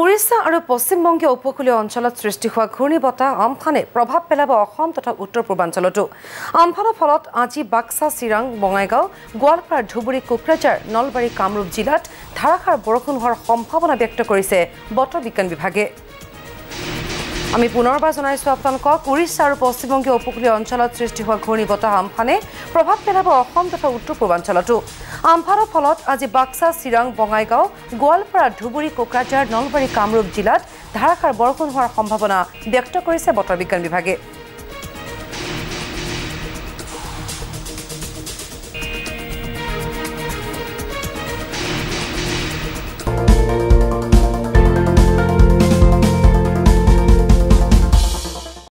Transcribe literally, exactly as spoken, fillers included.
উৰিষ্যা আৰু পশ্চিমবংগীয় উপকূলীয় অঞ্চলত সৃষ্টি হোৱা ঘূৰ্ণীবতাহ আমফানে প্ৰভাৱ পেলাব অসম তথা উত্তৰ পূৰ্বাঞ্চলতো। আমফানৰ ফলত আজি বাক্সা, চিৰাং, বঙাইগাঁও, গোৱালপাৰা, ধুবুৰী, কোকৰাঝাৰ, নলবাৰী, কামৰূপ জিলাত ধাৰাসাৰ বৰষুণ হোৱাৰ সম্ভাৱনা ব্যক্ত কৰিছে বতৰ বিজ্ঞান বিভাগে। আমি পুনৰবাৰ জনাইছো আপোনালোকক উৰিষ্যা আৰু পশ্চিমবংগীয় উপকূলীয় অঞ্চলত সৃষ্টি হোৱা ঘূৰ্ণীবতাহ আমফানে প্ৰভাৱ পেলাব অসম তথা উত্তৰ পূৰ্বাঞ্চলতো। আমফানৰ ফলত আজি বাক্সা, চিৰাং, বঙাইগাঁও, গোৱালপাৰা, ধুবুৰী, কোকৰাঝাৰ, নলবাৰী, কামৰূপ জিলাত ধাৰাসাৰ বৰষুণ হোৱাৰ সম্ভাৱনা ব্যক্ত কৰিছে বতৰ বিজ্ঞান বিভাগে।